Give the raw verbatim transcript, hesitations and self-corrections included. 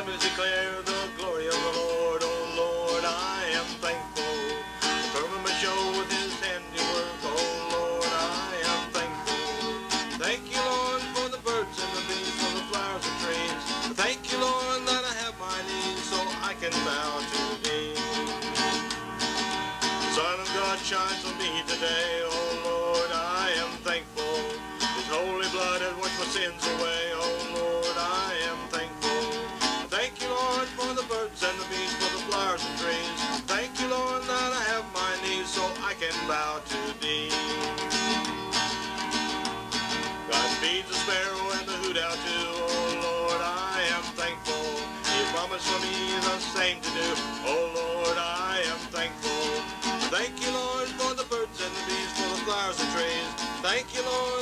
heavens declare the glory of the Lord. Oh Lord, I am thankful. The firmament show with his handiwork. Oh Lord, I am thankful. Thank you, Lord, for the birds and the bees, for the flowers and trees. Thank you, Lord, that I have my knees so I can bow to thee. The Son of God shines on me today. Oh Lord, I am thankful. His holy blood has washed my sins away. Oh Lord, I am thankful. Thank you, Lord, for the birds and the bees, for the flowers and trees. Thank you, Lord, that I have my knees so I can bow to thee. God feeds the sparrow and the hoot owl too. Oh Lord, I am thankful. He promised for me the same to do. Oh Lord, I am thankful. Thank you, Lord, for the birds and the bees, for the flowers and trees. Thank you, Lord,